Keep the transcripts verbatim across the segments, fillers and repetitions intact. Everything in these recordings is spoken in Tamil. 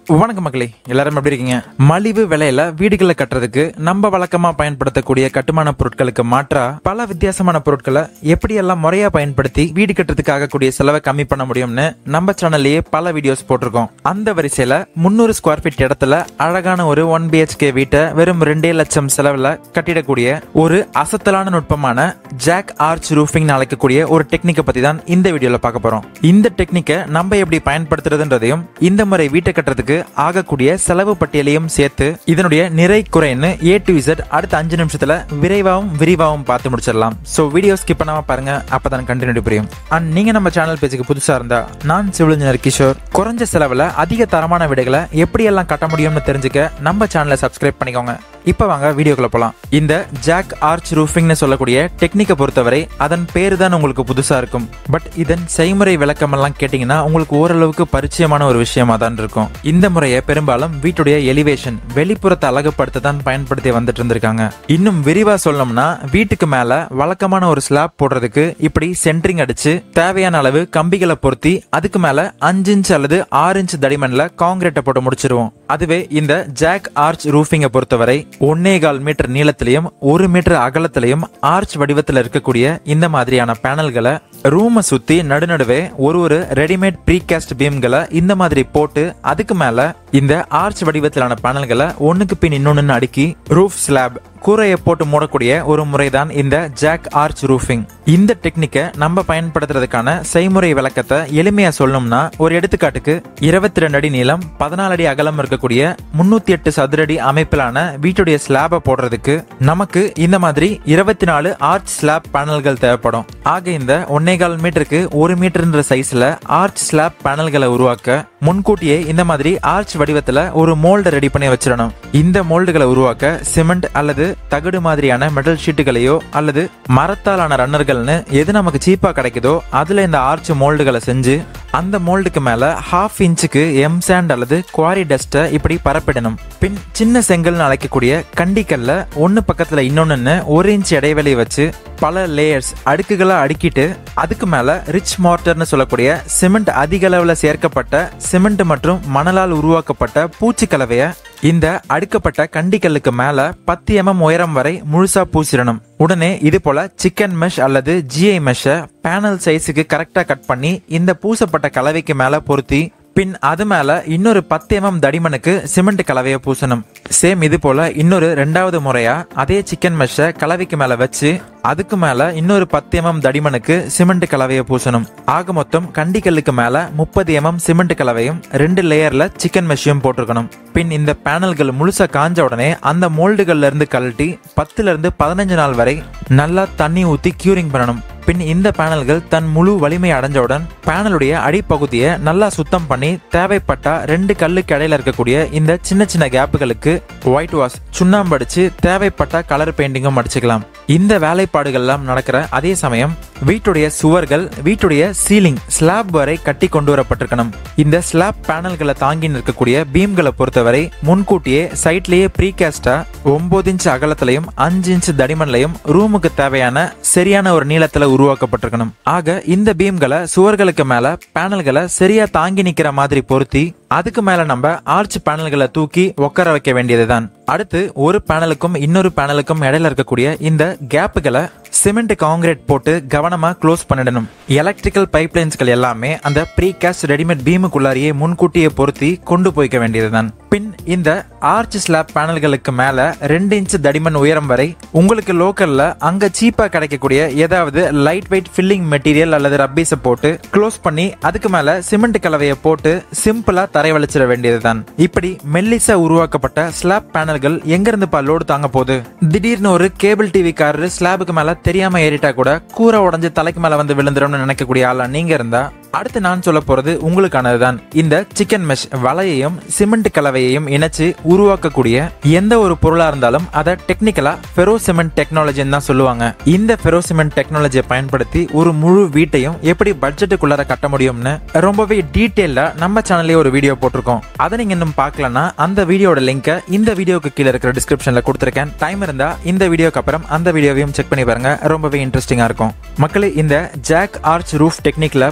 வணக்கம் மக்களே, எல்லாரும் எப்படி இருக்கீங்க? மலிவு விலையில வீடுகளை கட்டுறதுக்கு நம்ம வழக்கமா பயன்படுத்தக்கூடிய கட்டுமான பொருட்களுக்கு மாற்றா பல வித்தியாசமான பொருட்களை எப்படியெல்லாம் முறையா பயன்படுத்தி வீடு கட்டுறதுக்கு ஆகக்கூடிய செலவை கம்மி பண்ண முடியும்னு நம்ம சேனல்லேயே பல வீடியோஸ் போட்டிருக்கோம். அந்த வரிசையில முன்னூறு ஸ்கொயர் ஃபீட் இடத்துல அழகான ஒரு ஒன் பிஹெச்கே வீட்டை வெறும் ரெண்டே லட்சம் செலவுல கட்டிடக்கூடிய ஒரு அசத்தலான நுட்பமான ஜாக் ஆர்ச் ரூஃபிங் அழைக்கக்கூடிய ஒரு டெக்னிக்கை பத்தி தான் இந்த வீடியோல பார்க்க போறோம். இந்த டெக்னிக்கை நம்ம எப்படி பயன்படுத்துறதுன்றதையும் இந்த முறை வீட்டை கட்டுறதுக்கு ஆகக்கூடிய செலவு பட்டியலையும் சேர்த்து இதனுடைய நிறை குறைன்னு ஏ டு இசட் அடுத்த அஞ்சு நிமிஷத்துல விரைவாகவும் விரிவாகவும் பார்த்து முடிச்சிடலாம். சோ வீடியோ ஸ்கிப் பண்ணாம பாருங்க, அப்பதான் கண்டினியூ புரியும். அண்ட் நீங்க நம்ம சேனல் பேஜுக்கு புதுசா இருந்தா, நான் சிவில் இன்ஜினியர் கிஷோர். குறைஞ்ச செலவுல அதிக தரமான வீடுகளை எப்படி எல்லாம் கட்ட முடியும்னு தெரிஞ்சுக்க நம்ம சேனலை சப்ஸ்கிரைப் பண்ணிக்கோங்க. இப்ப வாங்க வீடியோக்குள்ள போலாம். இந்த ஜாக் ஆர்ச் ரூஃபிங்னு சொல்லக்கூடிய டெக்னிக்கை பொறுத்தவரை அதன் பேரு தான் உங்களுக்கு புதுசா இருக்கும். பட் இதன் செய்முறை விளக்கம் எல்லாம் கேட்டீங்கன்னா உங்களுக்கு ஓரளவுக்கு பரிச்சயமான ஒரு விஷயமா தான் இருக்கும். இந்த முறையை பெரும்பாலும் வீட்டுடைய எலிவேஷன் வெளிப்புறத்தை அழகுபடுத்த தான் பயன்படுத்தி வந்துட்டு இருந்திருக்காங்க. இன்னும் விரிவா சொல்லணும்னா வீட்டுக்கு மேல வழக்கமான ஒரு ஸ்லாப் போடுறதுக்கு இப்படி சென்ட்ரிங் அடிச்சு தேவையான அளவு கம்பிகளை பொருத்தி அதுக்கு மேல அஞ்சு இன்ச் அல்லது ஆறு இன்ச் தடிமன்ல காங்கிரீட்டை போட்டு முடிச்சிருவோம். அதுவே இந்த ஜாக் ஆர்ச் ரூஃபிங்கை பொறுத்தவரை ஒன்னே கால் மீட்டர் நீளத்திலையும் ஒரு மீட்டர் அகலத்திலையும் ஆர்ச் வடிவத்தில் இருக்கக்கூடிய இந்த மாதிரியான பேனல்களை ரூமை சுத்தி நடுநடுவே ஒரு ஒரு ரெடிமேட் ப்ரீகாஸ்ட் பீம்களை இந்த மாதிரி போட்டு அதுக்கு மேல இந்த ஆர்ச் வடிவத்திலான பேனல்களை ஒண்ணுக்கு பின் இன்னொன்னு அடுக்கி ரூஃப் ஸ்லாப் கூரையை போட்டு மூடக்கூடிய ஒரு முறைதான் இந்த ஜாக் ஆர்ச் ரூஃபிங். இந்த டெக்னிக்கை நம்ம பயன்படுத்துறதுக்கான செய்முறை விளக்கத்தை எளிமையா சொல்லணும்னா, ஒரு எடுத்துக்காட்டுக்கு இருபத்தி ரெண்டு அடி நீளம் பதினாலு அடி அகலம் இருக்கக்கூடிய முன்னூத்தி எட்டு சதுரடி அமைப்பிலான வீட்டுடைய ஸ்லாபை போடுறதுக்கு நமக்கு இந்த மாதிரி இருபத்தி நாலு ஆர்ச் ஸ்லாப் பேனல்கள் தேவைப்படும். ஆக இந்த ஒன்னே கால் மீட்டருக்கு ஒரு மீட்டர்ன்ற சைஸ்ல ஆர்ச் ஸ்லாப் பேனல்களை உருவாக்க முன்கூட்டியே இந்த மாதிரி ஆர்ச் வடிவத்துல ஒரு மோல்டு ரெடி பண்ணி வச்சிடணும். இந்த மோல்டுகளை உருவாக்க சிமெண்ட் அல்லது தகடு மாதிரியான மெட்டல் ஷீட்டுகளையோ அல்லது மரத்தாலான ரன்னர்கள்னு எது நமக்கு சீப்பா கிடைக்குதோ அதுல இந்த ஆர்ச் மோல்டுகளை செஞ்சு அந்த மோல்டுக்கு மேல ஹாஃப் இன்ச்சுக்கு எம் சாண்ட் அல்லது குவாரி டஸ்ட்டை இப்படி பரப்பிடணும். பின் சின்ன செங்கல்னு அழைக்கக்கூடிய கண்டிக்கல்ல ஒன்னு பக்கத்துல இன்னொன்னு ஒரு இன்ச் இடைவெளி வச்சு பல லேயர்ஸ் அடுக்குகளை அடுக்கிட்டு அதுக்கு மேல ரிச் மார்டர்னு சொல்லக்கூடிய சிமெண்ட் அதிக அளவுல சேர்க்கப்பட்ட சிமெண்ட் மற்றும் மணலால் உருவாக்கப்பட்ட பூச்சி கலவைய இந்த அடுக்கப்பட்ட கண்டிக்கல்லுக்கு மேல பத்து எம்எம் உயரம் வரை முழுசா பூசிடணும். உடனே இது போல சிக்கன் மெஷ் அல்லது ஜிஐ மெஷ பேனல் சைஸுக்கு கரெக்டா கட் பண்ணி இந்த பூசப்பட்ட கலவைக்கு மேல பொருத்தி பின் அது மேல இன்னொரு பத்து எம்எம் தடிமனுக்கு சிமெண்ட் கலவையை பூசணும். சேம் இது போல இன்னொரு ரெண்டாவது முறையா அதே சிக்கன் மெஷ கலவைக்கு மேல வச்சு அதுக்கு மேல இன்னொரு பத்து எம்எம் தடிமனுக்கு சிமெண்ட் கலவையை பூசணும். ஆக மொத்தம் கண்டிக்கல்லுக்கு மேல முப்பது எம்எம் சிமெண்ட் கலவையும் ரெண்டு லேயர்ல சிக்கன் மெஷையும் போட்டிருக்கணும். பின் இந்த பேனல்கள் முழுசா காஞ்ச உடனே அந்த மோல்டுகள்ல இருந்து கழட்டி பத்துல இருந்து பதினஞ்சு நாள் வரை நல்லா தண்ணி ஊத்தி கியூரிங் பண்ணணும். பின் இந்த பேனல்கள் தன் முழு வலிமை அடைஞ்சவுடன் பேனலுடைய அடிப்பகுதியை நல்லா சுத்தம் பண்ணி தேவைப்பட்டா ரெண்டு கல்லுக்கு இடையில இருக்கக்கூடிய இந்த சின்ன சின்ன கேப்புகளுக்கு ஒயிட் வாஷ் சுண்ணாம்பு அடிச்சு தேவைப்பட்ட கலர் பெயிண்டிங்கும் அடிச்சுக்கலாம். இந்த வேலைப்பாடுகள் எல்லாம் நடக்கிற அதே சமயம் வீட்டுடைய சுவர்கள் வீட்டுடைய சீலிங் ஸ்லாப் வரை கட்டி கொண்டு வரப்பட்டிருக்கணும். இந்த ஸ்லாப் பேனல்களை தாங்கி நிற்கக்கூடிய பீம்களை பொறுத்தவரை முன்கூட்டியே சைட்லயே ப்ரீகாஸ்டா ஒன்பது இன்ச் அகலத்திலையும் அஞ்சு இன்ச் தடிமன்லையும் ரூமுக்கு தேவையான சரியான ஒரு நீளத்துல உருவாக்கப்பட்டிருக்கணும். ஆக இந்த பீம்களை சுவர்களுக்கு மேல பேனல்களை சரியா தாங்கி நிக்கிற மாதிரி பொருத்தி அதுக்கு மேல நம்ம ஆர்ச் பேனல்களை தூக்கி உட்கார வைக்க வேண்டியதுதான். அடுத்து ஒரு பேனலுக்கும் இன்னொரு பேனலுக்கும் இடையில இருக்கக்கூடிய இந்த கேப்புகளை சிமெண்ட் காங்கிரீட் போட்டு கவனமா க்ளோஸ் பண்ணிடணும். எலக்ட்ரிக்கல் பைப்லைன்ஸ்கள் எல்லாமே அந்த ப்ரீகாஸ்ட் ரெடிமேட் பீமுக்குள்ளாரியே முன்கூட்டியே பொருத்தி கொண்டு போய்க்க வேண்டியதுதான். பின் இந்த ஆர்ச் ஸ்லாப் பேனல்களுக்கு மேல ரெண்டு இன்ச் தடிமன் உயரம் வரை உங்களுக்கு லோக்கல்ல அங்க சீப்பா கிடைக்கக்கூடிய ஏதாவது லைட் வெயிட் ஃபில்லிங் மெட்டீரியல் அல்லது ரப்பீஸை போட்டு க்ளோஸ் பண்ணி அதுக்கு மேல சிமெண்ட் கலவையை போட்டு சிம்பிளா தரை வலிச்சிட வேண்டியதுதான். இப்படி மெல்லிசா உருவாக்கப்பட்ட ஸ்லாப் பேனல்கள் எங்க இருந்து பா லோடு தாங்க போகுது? திடீர்னு ஒரு கேபிள் டிவி காரரு ஸ்லாபுக்கு மேல தெரியாம ஏறிட்டா கூட கூரை உடஞ்சு தலைக்கு மேல வந்து விழுந்துடும் நினைக்கக்கூடிய ஆளா நீங்க இருந்தா அடுத்து நான் சொல்ல போறது உங்களுக்கானதுதான். இந்த சிக்கன் மெஷ் வலையையும் சிமெண்ட் கலவையையும் இணைச்சு உருவாக்கக்கூடிய எந்த ஒரு பொருளா இருந்தாலும் அதை டெக்னிக்கலா ஃபெரோசிமெண்ட் டெக்னாலஜின்னு தான் சொல்லுவாங்க. இந்த ஃபெரோசிமெண்ட் டெக்னாலஜியை பயன்படுத்தி ஒரு முழு வீட்டையும் எப்படி பட்ஜெட்டுக்குள்ளார கட்ட முடியும்னு ரொம்பவே டீட்டெயிலா நம்ம சேனல்லே ஒரு வீடியோ போட்டிருக்கோம். அதை நீங்க இன்னும் பார்க்கலன்னா அந்த வீடியோட லிங்கை இந்த வீடியோக்கு கீழே இருக்கிற டிஸ்கிரிப்ஷன்ல கொடுத்திருக்கேன். டைம் இருந்தா இந்த வீடியோக்கு அப்புறம் அந்த வீடியோவையும் செக் பண்ணி பாருங்க, ரொம்பவே இன்ட்ரெஸ்டிங்கா இருக்கும். மக்களே, இந்த ஜாக் ஆர்ச் ரூஃப் டெக்னிக்ல பயன்படுத்த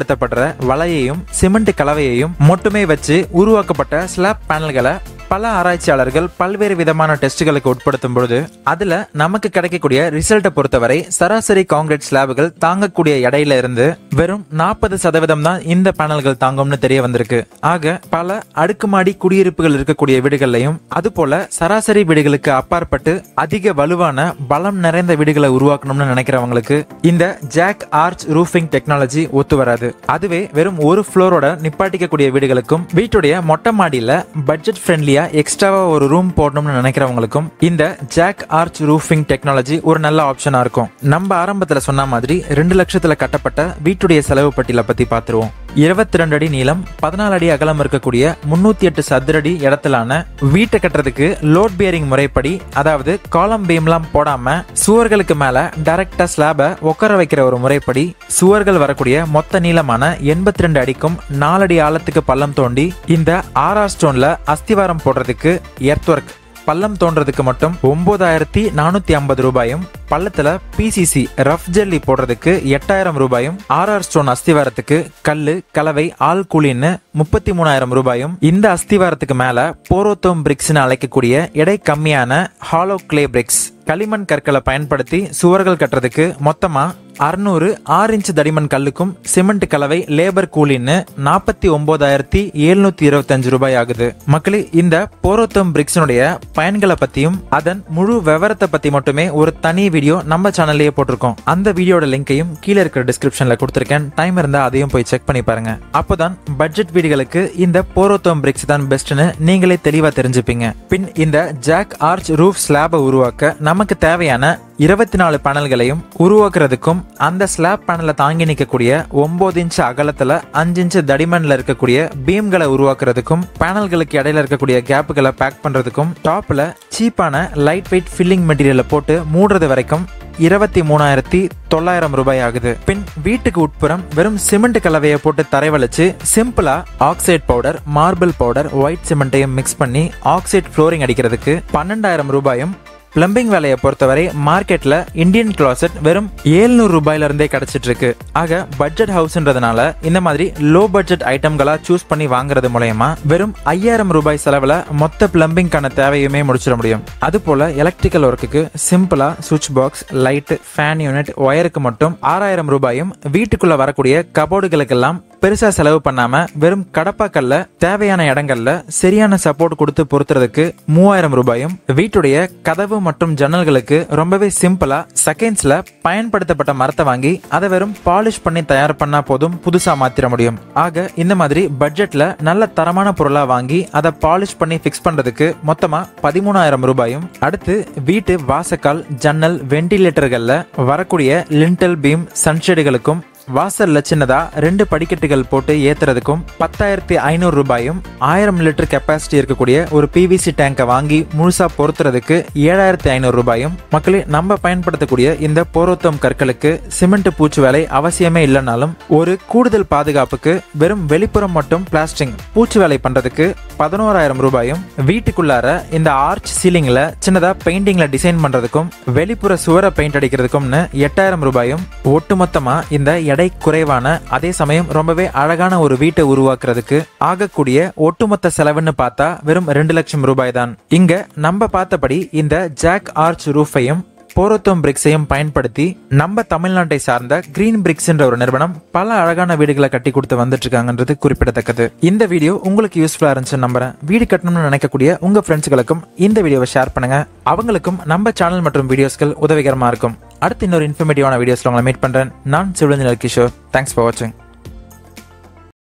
பயன்படுத்தப்படுற வலையையும் சிமெண்ட் கலவையையும் மட்டுமே வச்சு உருவாக்கப்பட்ட ஸ்லாப் பேனல்களை பல ஆராய்ச்சியாளர்கள் பல்வேறு விதமான டெஸ்டுகளுக்கு உட்படுத்தும் பொழுது அதுல நமக்கு கிடைக்கக்கூடிய ரிசல்ட்டை பொறுத்தவரை சராசரி கான்கிரீட் ஸ்லாபுகள் தாங்கக்கூடிய எடையில இருந்து வெறும் நாற்பது சதவீதம் தான் இந்த பேனல்கள் தாங்கும்னு தெரிய வந்திருக்கு. ஆக பல அடுக்குமாடி குடியிருப்புகள் இருக்கக்கூடிய வீடுகள்லையும் அது போல சராசரி வீடுகளுக்கு அப்பாற்பட்டு அதிக வலுவான பலம் நிறைந்த வீடுகளை உருவாக்கணும்னு நினைக்கிறவங்களுக்கு இந்த ஜாக் ஆர்ச் ரூஃபிங் டெக்னாலஜி ஒத்து வராது. அதுவே வெறும் ஒரு ஃப்ளோரோட நிப்பாட்டிக்கக்கூடிய வீடுகளுக்கும் வீட்டுடைய மொட்டை மாடியில பட்ஜெட் ஃப்ரெண்ட்லி எக்ஸ்ட்ராவா ஒரு ரூம் போடணும்னு நினைக்கிறவங்களுக்கும் இந்த ஜாக் ஆர்ச் ரூஃபிங் டெக்னாலஜி ஒரு நல்ல ஆப்ஷனா இருக்கும். நம்ம ஆரம்பத்துல சொன்ன மாதிரி ரெண்டு லட்சத்துல கட்டப்பட்ட வீட்டுடைய செலவு பட்டியலை பத்தி பாத்துருவோம். இருபத்தி ரெண்டு அடி நீளம், பதினாலு அடி அகலம் இருக்கக்கூடிய முன்னூத்தி எட்டு சதுரடி இடத்திலான வீட்டை கட்டுறதுக்கு லோட் பியரிங் முறைப்படி, அதாவது காலம் பீம்லாம் போடாம சுவர்களுக்கு மேல டைரக்டா ஸ்லாப உட்கார வைக்கிற ஒரு முறைப்படி சுவர்கள் வரக்கூடிய மொத்த நீளமான எண்பத்தி ரெண்டு அடிக்கும் நாலடி ஆழத்துக்கு பள்ளம் தோண்டி இந்த ஆர்ஆர் ஸ்டோன்ல அஸ்திவாரம் போடுறதுக்கு எர்த் ஒர்க் பள்ளம் தோன்றதுக்கு மட்டும் ஒன்பதாயிரத்தி நானூத்தி ஐம்பது ரூபாயும், பள்ளத்துல பிசிசி ரஃப் ஜெல்லி போடுறதுக்கு எட்டாயிரம் ரூபாயும், ஆர்ஆர் ஸ்டோன் அஸ்திவாரத்துக்கு கல்லு கலவை ஆள் கூலின்னு முப்பத்தி மூணாயிரம் ரூபாயும், இந்த அஸ்திவாரத்துக்கு மேல போரோத்தோம் பிரிக்ஸ்னு அழைக்கக்கூடிய எடை கம்மியான ஹாலோ கிளே பிரிக்ஸ் களிமண் கற்களை பயன்படுத்தி சுவர்கள் கட்டுறதுக்கு மொத்தமா அறுநூறு ஆறு இன்ச் தடிமண் கல்லுக்கும் சிமெண்ட் கலவை லேபர் கூலின்னு நாற்பத்தி ஒன்பதாயிரத்தி எழுநூத்தி இருபத்தி அஞ்சு ரூபாய் ஆகுது. மக்களே, இந்த போரோத்தோம் பிரிக்ஸினுடைய பயன்களை பத்தியும் அதன் முழு விவரத்தை பத்தி மட்டுமே ஒரு தனி வீடியோ நம்ம சேனல்லேயே போட்டிருக்கோம். அந்த வீடியோட லிங்கையும் கீழே இருக்கிற டிஸ்கிரிப்ஷன்ல கொடுத்திருக்கேன். டைம் இருந்தா அதையும் போய் செக் பண்ணி பாருங்க. அப்போதான் பட்ஜெட் வீடுகளுக்கு இந்த போரோத்தோம் பிரிக்ஸ் தான் பெஸ்ட்னு நீங்களே தெளிவா தெரிஞ்சுப்பீங்க. பின் இந்த ஜாக் ஆர்ச் ரூஃப் ஸ்லாபை உருவாக்க நமக்கு தேவையான இருபத்தி நாலு பேனல்களையும் உருவாக்குறதுக்கும் அந்த ஸ்லாப் பேனலை தாங்கி நிற்கக்கூடிய ஒன்பது இன்ச் அகலத்துல அஞ்சு இன்ச் தடிமன்ல இருக்கக்கூடிய பீம்களை உருவாக்குறதுக்கும் பேனல்களுக்கு இடையில இருக்கக்கூடிய கேப்புகளை பேக் பண்றதுக்கும் டாப்ல சீப்பான லைட் வெயிட் ஃபில்லிங் மெட்டீரியலை போட்டு மூடுறது வரைக்கும் இருபத்தி மூணாயிரத்தி தொள்ளாயிரம் ரூபாய் ஆகுது. பின் வீட்டுக்கு உட்புறம் வெறும் சிமெண்ட் கலவையை போட்டு தரைவழிச்சு சிம்பிளா oxide powder, marble powder, white சிமெண்ட்டையும் மிக்ஸ் பண்ணி ஆக்சைட் ஃப்ளோரிங் அடிக்கிறதுக்கு பன்னெண்டாயிரம் ரூபாயும், பிளம்பிங் வேலையை பொறுத்தவரை மார்க்கெட்ல இந்தியன் கிளாசெட் வெறும் எழுநூறு ரூபாயில இருந்தே கிடைச்சிட்டு இருக்கு. ஆக பட்ஜெட் ஹவுஸ்ன்றதுனால இந்த மாதிரி லோ பட்ஜெட் ஐட்டம்களா சூஸ் பண்ணி வாங்குறது மூலயமா வெறும் ஐயாயிரம் ரூபாய் செலவுல மொத்த பிளம்பிங்கான தேவையுமே முடிச்சிட முடியும். அது போல எலக்ட்ரிக்கல் ஒர்க்குக்கு சிம்பிளா சுவிட்ச் பாக்ஸ், லைட், ஃபேன் யூனிட், ஒயருக்கு மட்டும் ஆறாயிரம் ரூபாயும், வீட்டுக்குள்ள வரக்கூடிய கபோர்டுகளுக்கெல்லாம் பெருசா செலவு பண்ணாம வெறும் கடப்பாக்கல்ல தேவையான இடங்கள்ல சரியான சப்போர்ட் கொடுத்து பொறுத்துறதுக்கு மூவாயிரம் ரூபாயும், வீட்டுடைய கதவு மற்றும் ஜன்னல்களுக்கு ரொம்பவே சிம்பிளா செகண்ட்ஸ்ல பயன்படுத்தப்பட்ட மரத்தை வாங்கி அதை வெறும் பாலிஷ் பண்ணி தயார் பண்ணா போதும் புதுசா மாத்திர முடியும். ஆக இந்த மாதிரி பட்ஜெட்ல நல்ல தரமான பொருளா வாங்கி அதை பாலிஷ் பண்ணி பிக்ஸ் பண்றதுக்கு மொத்தமா பதிமூணாயிரம் ரூபாயும், அடுத்து வீட்டு வாசக்கால், ஜன்னல், வெண்டிலேட்டர்கள்ல வரக்கூடிய லிண்டல் பீம், சன்ஷேடுகளுக்கும் வாசல்ல சின்னதா ரெண்டு படிக்கட்டுகள் போட்டு ஏத்துறதுக்கும் பத்தாயிரத்தி ஐநூறு ரூபாயும், ஆயிரம் லிட்டர் கெப்பாசிட்டி இருக்கக்கூடிய ஒரு பிவிசி டேங்கை வாங்கி முழுசா பொறுத்துறதுக்கு ஏழாயிரத்தி ஐநூறு ரூபாயும். மக்களே, நம்ம பயன்படுத்தக்கூடிய இந்த போரோத்தோம் கற்களுக்கு சிமெண்ட் பூச்சு வேலை அவசியமே இல்லைனாலும் ஒரு கூடுதல் பாதுகாப்புக்கு வெறும் வெளிப்புறம் மட்டும் பிளாஸ்டிங் பூச்சு வேலை பண்றதுக்கு பதினோராயிரம் ரூபாயும், வீட்டுக்குள்ளார இந்த ஆர்ச் சீலிங்ல சின்னதா பெயிண்டிங்ல டிசைன் பண்றதுக்கும் வெளிப்புற சுவரை பெயிண்ட் அடிக்கிறதுக்கும்னு எட்டாயிரம் ரூபாயும், ஒட்டுமொத்தமா இந்த எடை குறைவான அதே சமயம் ரொம்பவே அழகான ஒரு வீட்டை உருவாக்குறதுக்கு ஆகக்கூடிய ஒட்டுமொத்த செலவுன்னு பார்த்தா வெறும் ரெண்டு லட்சம் ரூபாய் தான். இங்க நம்ம பார்த்தபடி இந்த ஜாக் ஆர்ச் ரூஃபையும் போரோத்தோம் பிரிக்ஸையும் பயன்படுத்தி நம்ம தமிழ்நாட்டை சார்ந்த கிரீன் பிரிக்ஸ் என்ற ஒரு நிறுவனம் பல அழகான வீடுகளை கட்டி கொடுத்து வந்துட்டு இருக்காங்கன்றது குறிப்பிடத்தக்கது. இந்த வீடியோ உங்களுக்கு யூஸ்ஃபுல்லா இருந்துச்சு நம்புறேன். வீடு கட்டணும்னு நினைக்கக்கூடிய உங்க ஃப்ரெண்ட்ஸ்களுக்கும் இந்த வீடியோவை ஷேர் பண்ணுங்க. அவங்களுக்கும் நம்ம சேனல் மற்றும் வீடியோஸ்கள் உதவிகரமா இருக்கும். அடுத்து இன்னொரு இன்ஃபர்மேட்டிவான வீடியோஸ்ல உங்களை மீட் பண்றேன். நான் சிவரஞ்சன் கிஷோர். தேங்க்ஸ் ஃபார் வாட்சிங்.